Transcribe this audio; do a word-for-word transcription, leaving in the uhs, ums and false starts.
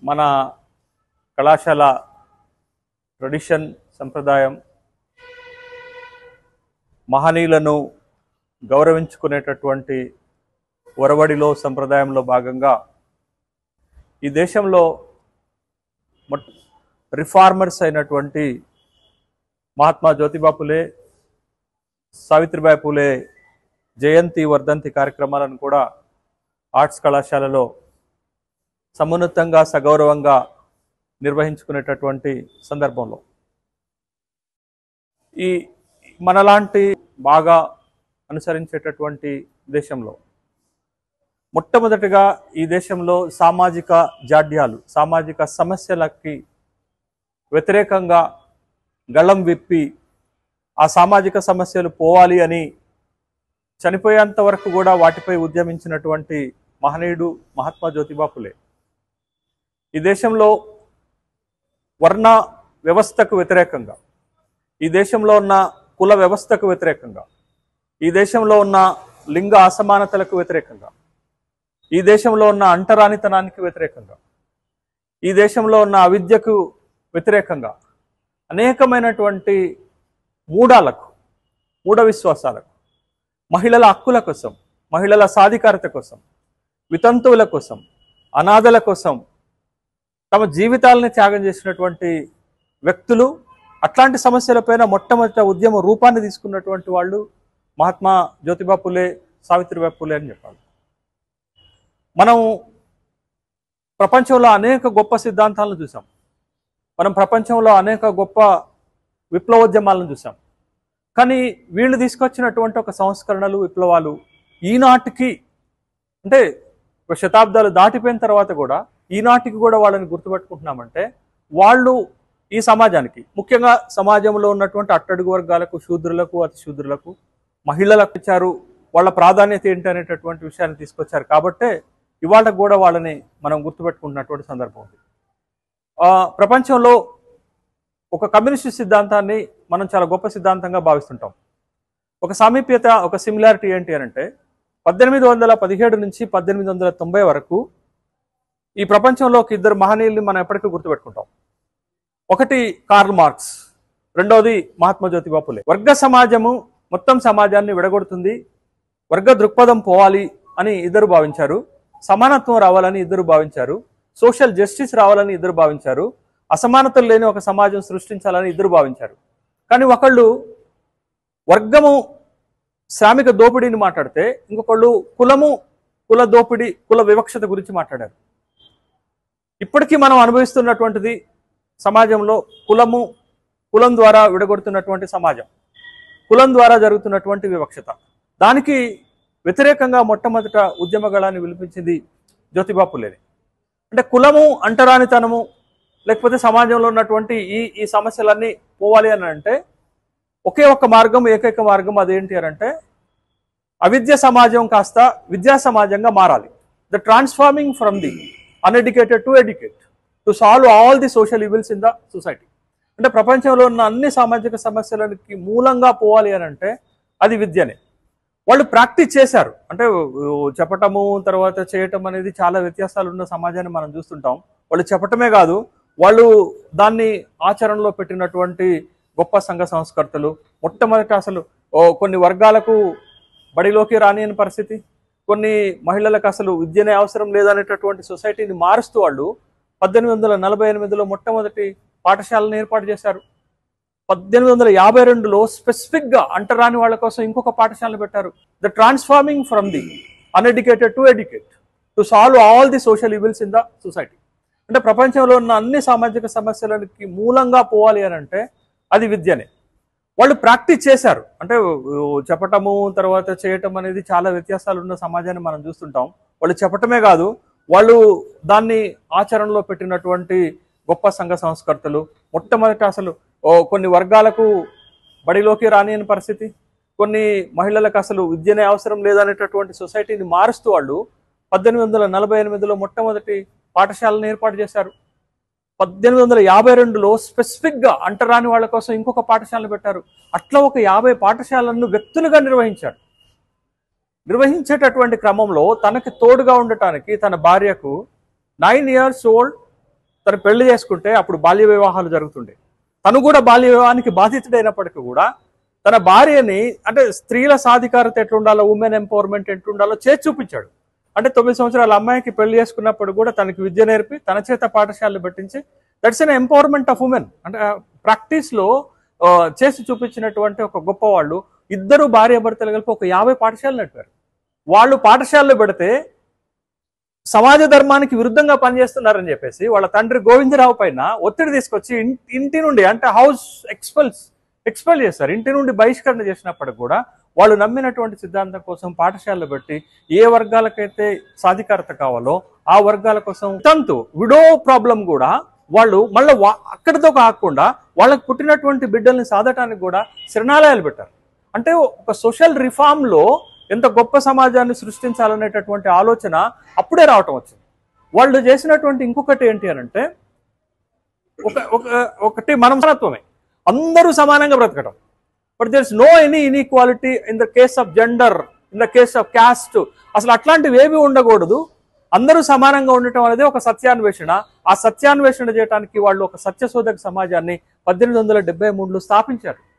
మన కళాశాల ట్రెడిషన్ సంప్రదాయం మహనీయులను గౌరవించుకునేటటువంటి ఒరవడిలో సంప్రదాయంలో భాగంగా ఈ దేశంలో రిఫార్మర్స్ అయినటువంటి మహాత్మా జ్యోతిబా ఫులే, సావిత్రిబాయి ఫులే జయంతి వర్ధంతి కార్యక్రమాలను కూడా ఆర్ట్స్ కళాశాలలో సమున్నతంగా సగౌరవంగా నిర్వహించుకునేటటువంటి సందర్భంలో ఈ మనలాంటి బాగా అనుసరించేటటువంటి దేశంలో మొట్టమొదటిగా ఈ దేశంలో సామాజిక జాడ్యాలు, సామాజిక సమస్యలకి వ్యతిరేకంగా గళం విప్పి ఆ సామాజిక సమస్యలు పోవాలి అని చనిపోయేంత వరకు కూడా వాటిపై ఉద్యమించినటువంటి మహనీయుడు మహాత్మా జ్యోతిబా ఫులే. ఈ దేశంలో వర్ణ వ్యవస్థకు వ్యతిరేకంగా, ఈ దేశంలో ఉన్న కుల వ్యవస్థకు వ్యతిరేకంగా, ఈ దేశంలో ఉన్న లింగ అసమానతలకు వ్యతిరేకంగా, ఈ దేశంలో ఉన్న అంటరానితనానికి వ్యతిరేకంగా, ఈ దేశంలో ఉన్న అవిద్యకు వ్యతిరేకంగా అనేకమైనటువంటి మూఢాలకు, మూఢ విశ్వాసాలకు, మహిళల హక్కుల కోసం, మహిళల సాధికారత కోసం, వితంతువుల కోసం, అనాథల కోసం తమ జీవితాలని త్యాగం చేసినటువంటి వ్యక్తులు, అట్లాంటి సమస్యలపైన మొట్టమొదట ఉద్యమ రూపాన్ని తీసుకున్నటువంటి వాళ్ళు మహాత్మా జ్యోతిబా ఫులే, సావిత్రిబాయి ఫులే అని చెప్పాలి. మనం ప్రపంచంలో అనేక గొప్ప సిద్ధాంతాలను చూసాం, మనం ప్రపంచంలో అనేక గొప్ప విప్లవోద్యమాలను చూసాం. కానీ వీళ్ళు తీసుకొచ్చినటువంటి ఒక సంస్కరణలు, విప్లవాలు ఈనాటికి, అంటే ఒక శతాబ్దాలు దాటిపోయిన తర్వాత కూడా ఈనాటికి కూడా వాళ్ళని గుర్తుపెట్టుకుంటున్నామంటే వాళ్ళు ఈ సమాజానికి, ముఖ్యంగా సమాజంలో ఉన్నటువంటి అట్టడుగు వర్గాలకు, శూద్రులకు, అతి శూద్రులకు, మహిళలకు ఇచ్చారు, వాళ్ళ ప్రాధాన్యత ఏంటి అనేటటువంటి విషయాన్ని తీసుకొచ్చారు. కాబట్టే ఇవాళ కూడా వాళ్ళని మనం గుర్తుపెట్టుకుంటున్నటువంటి సందర్భం ఉంది. ప్రపంచంలో ఒక కమ్యూనిస్ట్ సిద్ధాంతాన్ని మనం చాలా గొప్ప సిద్ధాంతంగా భావిస్తుంటాం. ఒక సామీప్యత, ఒక సిమిలారిటీ ఏంటి అని అంటే పద్దెనిమిది వందల పదిహేడు నుంచి పద్దెనిమిది వందల తొంభై వరకు ఈ ప్రపంచంలో ఒక ఇద్దరు మహనీయుల్ని మనం ఎప్పటికీ గుర్తుపెట్టుకుంటాం. ఒకటి కార్ల్ మార్క్స్, రెండవది మహాత్మా జ్యోతిబా ఫులే. వర్గ సమాజము మొత్తం సమాజాన్ని విడగొడుతుంది, వర్గ దృక్పథం పోవాలి అని ఇద్దరు భావించారు, సమానత్వం రావాలని ఇద్దరు భావించారు, సోషల్ జస్టిస్ రావాలని ఇద్దరు భావించారు, అసమానతలు లేని ఒక సమాజం సృష్టించాలని ఇద్దరు భావించారు. కానీ ఒకళ్ళు వర్గము, శ్రామిక దోపిడీని మాట్లాడితే ఇంకొకళ్ళు కులము, కుల దోపిడీ, కుల వివక్షత గురించి మాట్లాడారు. ఇప్పటికీ మనం అనుభవిస్తున్నటువంటిది సమాజంలో కులము, కులం ద్వారా విడగొడుతున్నటువంటి సమాజం, కులం ద్వారా జరుగుతున్నటువంటి వివక్షత. దానికి వ్యతిరేకంగా మొట్టమొదట ఉద్యమగళాన్ని విలిపించింది జ్యోతిబా ఫులేని. అంటే కులము, అంటరానితనము, లేకపోతే సమాజంలో ఉన్నటువంటి ఈ ఈ సమస్యలన్నీ పోవాలి అని అంటే ఒకే ఒక్క మార్గం, ఏకైక మార్గం అదేంటి అని అంటే అవిద్య సమాజం కాస్త విద్యా సమాజంగా మారాలి. The transforming from the uneducated to educate to solve all the social evils in the society. అంటే ప్రపంచంలో ఉన్న అన్ని సామాజిక సమస్యలకి మూలంగా పోవాలి అని అంటే అది విద్యనే. వాళ్ళు ప్రాక్టీస్ చేశారు, అంటే చెప్పటము తర్వాత చేయటం అనేది చాలా వ్యత్యాసాలు ఉన్న సమాజాన్ని మనం చూస్తుంటాం. వాళ్ళు చెప్పటమే కాదు, వాళ్ళు దాన్ని ఆచరణలో పెట్టినటువంటి గొప్ప సంఘ సంస్కర్తలు. మొట్టమొదట అసలు కొన్ని వర్గాలకు బడిలోకి రానియని పరిస్థితి, కొన్ని మహిళలకు అసలు విద్యనే అవసరం లేదనేటటువంటి సొసైటీని మారుస్తూ వాళ్ళు పద్దెనిమిది వందల నలభై ఎనిమిదిలో మొట్టమొదటి పాఠశాలను ఏర్పాటు చేశారు. పద్దెనిమిది వందల యాభై రెండులో స్పెసిఫిక్ గా అంటరాని వాళ్ళ కోసం ఇంకొక పాఠశాలను పెట్టారు. The transforming from the uneducated to educate to solve all the social evils in the society. అంటే ప్రపంచంలో ఉన్న అన్ని సామాజిక సమస్యలకి మూలంగా పోవాలి అని అంటే అది విద్యనే. వాళ్ళు ప్రాక్టీస్ చేశారు, అంటే చెప్పటము తర్వాత చేయటం అనేది చాలా వ్యత్యాసాలు ఉన్న సమాజాన్ని మనం చూస్తుంటాం. వాళ్ళు చెప్పటమే కాదు, వాళ్ళు దాన్ని ఆచరణలో పెట్టినటువంటి గొప్ప సంఘ సంస్కర్తలు. మొట్టమొదట అసలు కొన్ని వర్గాలకు బడిలోకి రానియని పరిస్థితి, కొన్ని మహిళలకు అసలు విద్యనే అవసరం లేదనేటటువంటి సొసైటీని మారుస్తూ వాళ్ళు పద్దెనిమిది వందల నలభై ఎనిమిదిలో మొట్టమొదటి పాఠశాలను ఏర్పాటు చేశారు. పద్దెనిమిది వందల యాభై రెండులో స్పెసిఫిక్ గా అంటరాని వాళ్ళ కోసం ఇంకొక పాఠశాలను పెట్టారు. అట్లా ఒక యాభై పాఠశాలను వ్యక్తులుగా నిర్వహించారు. నిర్వహించేటటువంటి క్రమంలో తనకి తోడుగా ఉండటానికి తన భార్యకు నైన్ ఇయర్స్ ఓల్డ్ తను పెళ్లి చేసుకుంటే అప్పుడు బాల్య వివాహాలు జరుగుతుండే. తను కూడా బాల్య వివాహానికి బాధితుడైనప్పటికీ కూడా తన భార్యని అంటే స్త్రీల సాధికారత ఎట్లుండాలో, ఉమెన్ ఎంపవర్మెంట్ ఎట్లుండాలో చేసి చూపించాడు. అంటే తొమ్మిది సంవత్సరాల అమ్మాయికి పెళ్లి చేసుకున్నప్పుడు కూడా తనకి విద్య నేర్పి తన చేత పాఠశాలలు పెట్టించి that's an empowerment of women. అంటే ప్రాక్టీస్లో చేసి చూపించినటువంటి ఒక గొప్ప వాళ్ళు. ఇద్దరు భార్య భర్తలు కలిపి ఒక యాభై పాఠశాలలు నడిపారు. వాళ్ళు పాఠశాలలో పెడితే సమాజ ధర్మానికి విరుద్ధంగా పనిచేస్తున్నారని చెప్పేసి వాళ్ళ తండ్రి గోవిందరావు పైన ఒత్తిడి తీసుకొచ్చి ఇంటి నుండి అంటే హౌస్ ఎక్స్పెల్స్ ఎక్స్పెల్ చేస్తారు. ఇంటి నుండి బహిష్కరణ చేసినప్పటికి కూడా వాళ్ళు నమ్మినటువంటి సిద్ధాంతం కోసం పాఠశాలలు పెట్టి ఏ వర్గాలకైతే సాధికారత కావాలో ఆ వర్గాల కోసం తంతు విడో ప్రాబ్లం కూడా వాళ్ళు మళ్ళీ అక్కడితో కాకుండా వాళ్ళకు పుట్టినటువంటి బిడ్డల్ని సాధటానికి కూడా శరణాలయాలు పెట్టారు. అంటే ఒక సోషల్ రిఫార్మ్లో ఎంత గొప్ప సమాజాన్ని సృష్టించాలనేటటువంటి ఆలోచన అప్పుడే రావటం వచ్చింది. వాళ్ళు చేసినటువంటి ఇంకొకటి ఏంటి అని అంటే ఒక ఒకటి మనం సమానత్వమే, అందరూ సమానంగా బ్రతకడం. But there is no any inequality in the case of gender, in the case of caste. అసలు అట్లాంటివి ఏవి ఉండకూడదు. అందరూ సమానంగా ఉండటం అనేది ఒక సత్యాన్వేషణ. ఆ సత్యాన్వేషణ చేయడానికి వాళ్ళు ఒక సత్యశోధక సమాజాన్ని పద్దెనిమిది వందల డెబ్బై మూడులో స్థాపించారు.